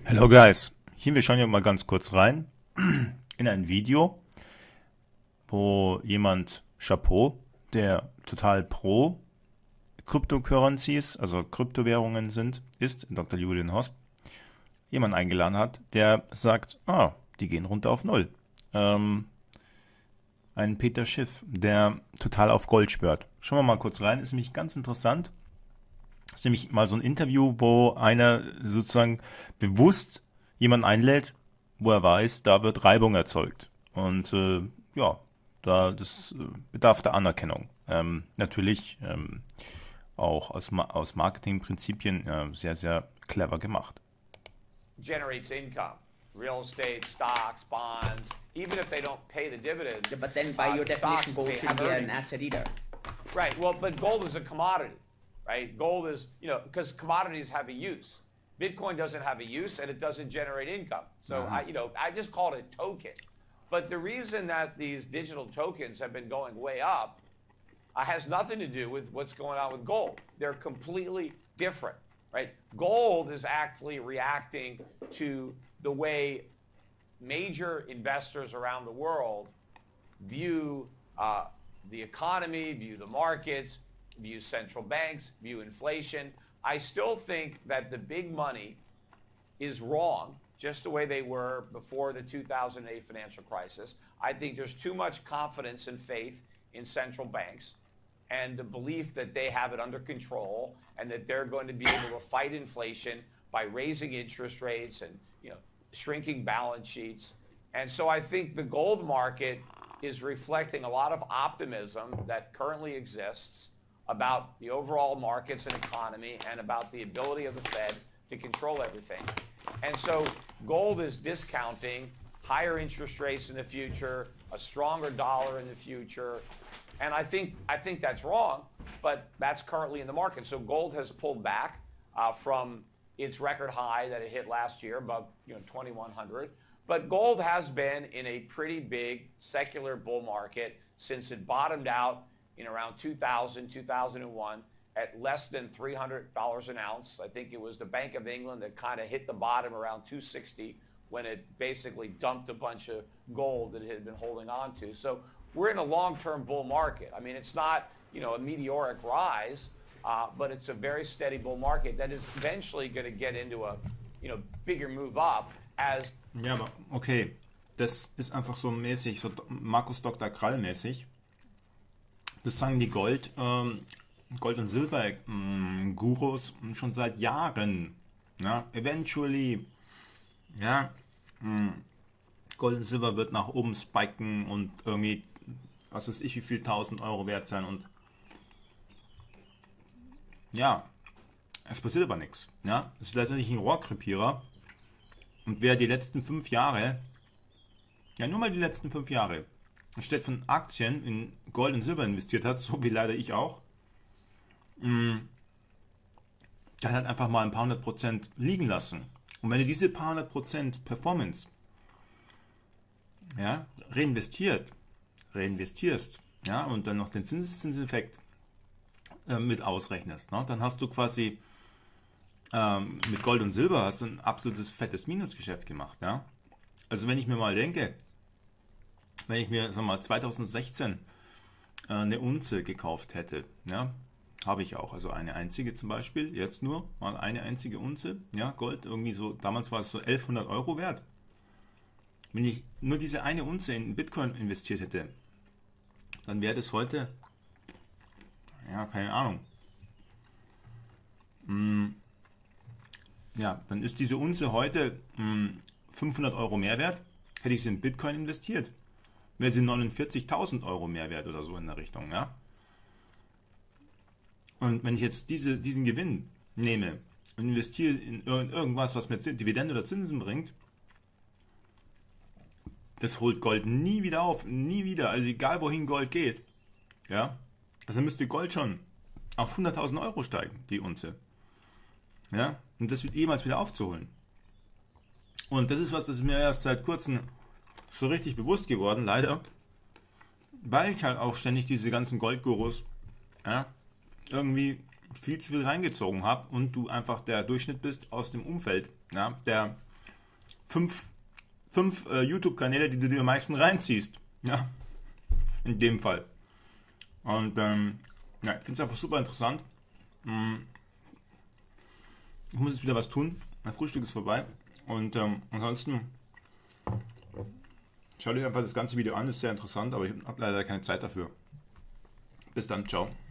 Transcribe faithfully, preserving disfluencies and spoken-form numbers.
Hello guys, hier wir schauen ja mal ganz kurz rein in ein Video, wo jemand, Chapeau, der total pro Cryptocurrencies, also Kryptowährungen sind, ist, Doktor Julian Hosp, jemand eingeladen hat, der sagt, ah, die gehen runter auf Null. Ähm, ein Peter Schiff, der total auf Gold schwört. Schauen wir mal kurz rein, ist nämlich ganz interessant. Das ist nämlich mal so ein Interview, wo einer sozusagen bewusst jemanden einlädt, wo er weiß, da wird Reibung erzeugt. Und äh, ja, da das äh, bedarf der Anerkennung. Ähm, natürlich ähm, auch aus, Ma aus Marketingprinzipien äh, sehr, sehr clever gemacht. Generates income. Real estate, stocks, bonds, even if they don't pay the dividends. Yeah, but then by uh, your definition, stocks gold pay- shouldn't have be an earnings. asset either. Right. Well, but gold is a commodity, right? Gold is, you know, because commodities have a use. Bitcoin doesn't have a use and it doesn't generate income. So I, you know, I just call it a token. But the reason that these digital tokens have been going way up uh, has nothing to do with what's going on with gold. They're completely different, right? Gold is actually reacting to the way major investors around the world view uh, the economy, view the markets, view central banks, view inflation. I still think that the big money is wrong, just the way they were before the two thousand eight financial crisis. I think there's too much confidence and faith in central banks and the belief that they have it under control and that they're going to be able to fight inflation by raising interest rates and, you know, shrinking balance sheets. And so I think the gold market is reflecting a lot of optimism that currently exists about the overall markets and economy and about the ability of the Fed to control everything. And so gold is discounting higher interest rates in the future, a stronger dollar in the future. And I think, I think that's wrong, but that's currently in the market. So gold has pulled back uh, from its record high that it hit last year, above you know twenty-one hundred. But gold has been in a pretty big secular bull market since it bottomed out in around two thousand, two thousand one at less than three hundred dollars an ounce. I think it was the Bank of England that kind of hit the bottom around two sixty when it basically dumped a bunch of gold that it had been holding on to. So we're in a long-term bull market. I mean, it's not, you know, a meteoric rise, uh, but it's a very steady bull market that is eventually going to get into a, you know, bigger move up as. Ja, aber okay, das ist einfach so mäßig, so Markus Doktor Krall mäßig. Das sagen die Gold, ähm, Gold- und Silber-Gurus schon seit Jahren. Ja, eventually, ja, mh, Gold und Silber wird nach oben spiken und irgendwie, was weiß ich, wie viel tausend Euro wert sein und ja, es passiert aber nichts. Ja, es ist letztendlich ein Rohrkrepierer und wer die letzten fünf Jahre, ja nur mal die letzten fünf Jahre, anstatt von Aktien in Gold und Silber investiert hat, so wie leider ich auch, mh, dann hat einfach mal ein paar hundert Prozent liegen lassen. Und wenn du diese paar hundert Prozent Performance ja, reinvestiert, reinvestierst, ja, und dann noch den Zinseszinseffekt äh, mit ausrechnest, ne, dann hast du quasi ähm, mit Gold und Silber hast du ein absolutes fettes Minusgeschäft gemacht, ja. Also wenn ich mir mal denke, wenn ich mir, sag mal, zweitausendsechzehn äh, eine Unze gekauft hätte, ja, habe ich auch, also eine einzige zum Beispiel, jetzt nur mal eine einzige Unze, ja, Gold, irgendwie so, damals war es so elfhundert Euro wert. Wenn ich nur diese eine Unze in Bitcoin investiert hätte, dann wäre das heute, ja, keine Ahnung, hm, ja, dann ist diese Unze heute hm, fünfhundert Euro mehr wert, hätte ich sie in Bitcoin investiert, wäre sie neunundvierzigtausend Euro mehr wert oder so in der Richtung, ja. Und wenn ich jetzt diese, diesen Gewinn nehme und investiere in irgendwas, was mir Dividende oder Zinsen bringt, das holt Gold nie wieder auf, nie wieder, also egal wohin Gold geht, ja, also müsste Gold schon auf hunderttausend Euro steigen, die Unze, ja, und das wird jemals wieder aufzuholen. Und das ist was, das ist mir erst seit kurzem so richtig bewusst geworden, leider, weil ich halt auch ständig diese ganzen Goldgurus, ja, irgendwie viel zu viel reingezogen habe und du einfach der Durchschnitt bist aus dem Umfeld, ja, der fünf, fünf äh, YouTube-Kanäle, die du dir am meisten reinziehst. Ja, in dem Fall. Und ähm, ja, ich finde es einfach super interessant. Ich muss jetzt wieder was tun. Mein Frühstück ist vorbei. Und ähm, ansonsten schaut euch einfach das ganze Video an. Ist sehr interessant, aber ich habe leider keine Zeit dafür. Bis dann, ciao.